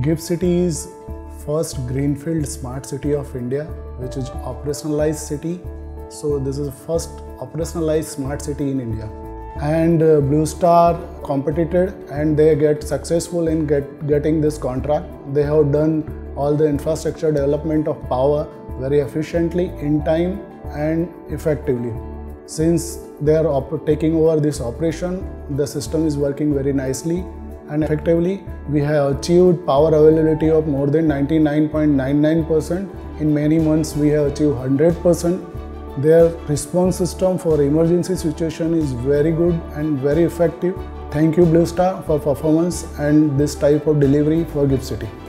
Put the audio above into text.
GIFT City is first greenfield smart city of India, which is operationalized city. So this is the first operationalized smart city in India. And Blue Star competed and they get successful in getting this contract. They have done all the infrastructure development of power very efficiently, in time and effectively. Since they are taking over this operation, the system is working very nicely and effectively. We have achieved power availability of more than 99.99%. In many months we have achieved 100%. Their response system for emergency situation is very good and very effective. Thank you Blue Star for performance and this type of delivery for GIFT City.